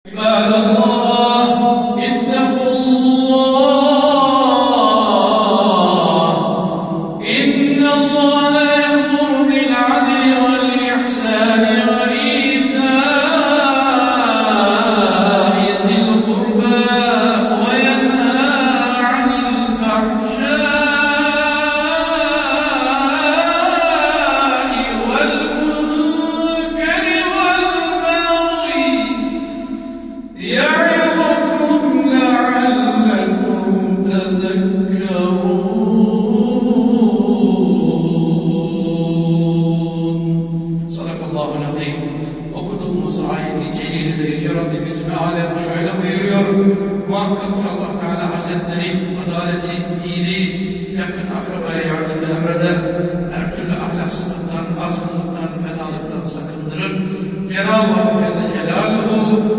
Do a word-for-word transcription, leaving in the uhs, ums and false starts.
عباد الله اتقوا الله إن الله يأمر بالعدل والإحسان وإيتاء ذي القربى وينهى عن الفحشاء والمنكر والبغي يعظكم لعلكم تذكرون. صدق الله العظيم. Okuduğumuz ayeti celilede Yüce Rabbimiz mealen şöyle buyuruyor: muhakkak Allah Teala Hazretleri adaleti, iyiliği, yakın akrabaya yardımı emreder, her türlü ahlaksızlıktan, azgınlıktan, fenalıktan sakındırır. Cenab-ı Hak Celle Celaluhu